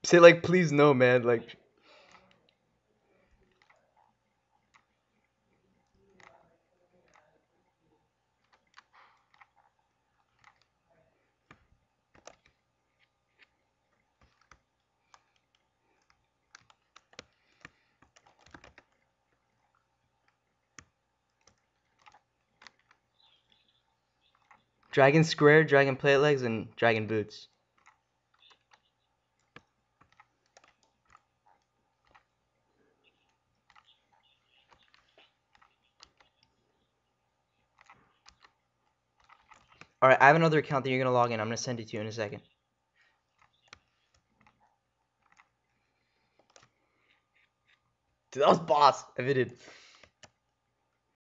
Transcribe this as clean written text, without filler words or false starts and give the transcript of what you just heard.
Say like, please no, man. Like, dragon square, dragon plate legs, and dragon boots. All right, I have another account that you're gonna log in. I'm gonna send it to you in a second. Dude, that was boss. I did.